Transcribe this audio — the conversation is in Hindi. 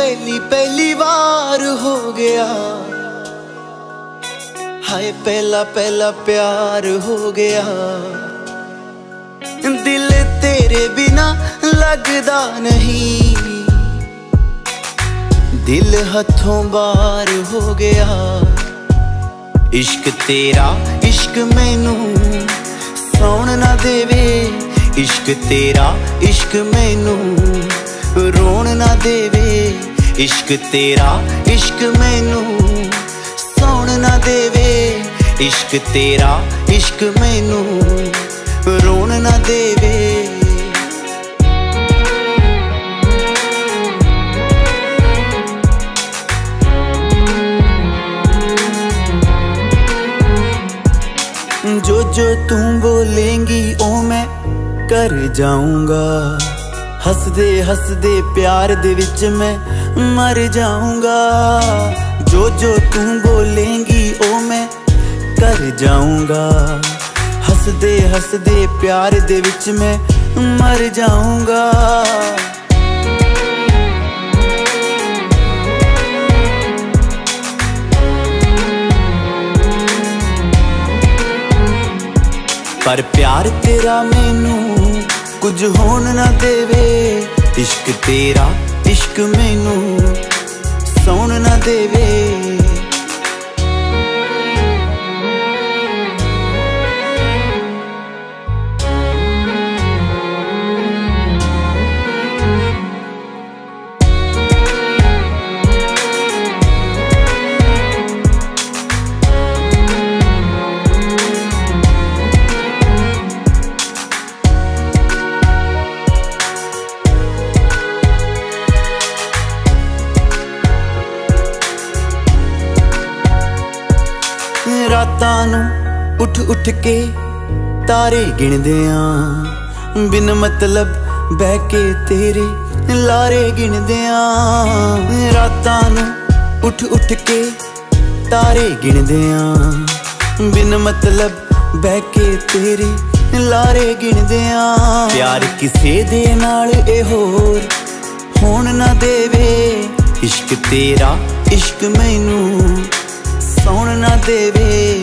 पहली पहली बार हो गया, हाय पहला पहला प्यार हो गया। दिल तेरे बिना लगदा नहीं, दिल हथों बार हो गया। इश्क तेरा इश्क मैनू सौण ना देवे, इश्क तेरा इश्क मैनू रोण ना देवे। इश्क तेरा इश्क मैनू सौण ना देवे, इश्क तेरा इश्क मैनू रोण ना देवे। जो जो तू बोलेंगी ओ मैं कर जाऊंगा, हसदे हसदे प्यार दे विच मैं मर जाऊंगा। जो जो तू बोलेंगी ओ मैं कर जाऊंगा, हसदे हसदे प्यार दे विच मैं मर जाऊंगा। पर प्यार तेरा मैनू कुछ होन ना देवे, इश्क तेरा इश्क मैनू सौण ना देवे। रातां नूं उठ उठ के तारे गिणदे आं, बिन मतलब बह के तेरे लारे गिणदे आं। रातां नूं उठ उठ के तारे गिणदे आं, बिन मतलब बह के तेरे लारे गिणदे आं। प्यार किसे दे नाल ए होर होण ना देवे, इश्क तेरा इश्क मैनू सौण ना देवे।